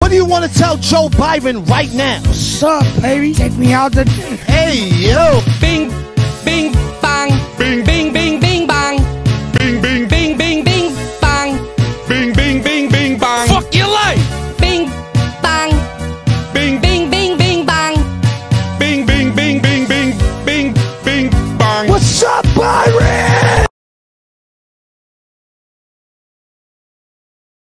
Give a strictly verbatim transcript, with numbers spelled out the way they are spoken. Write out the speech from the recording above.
What do you want to tell Joe Biden right now? What's up, baby? Take me out the... Hey, yo. Bing, bing, bang. Bing, bing, bing, bing, bang. Bing, bing, bing, bing, bing, bang. Bing, bing, bing, bing, bang. Fuck your life. Bing, bang.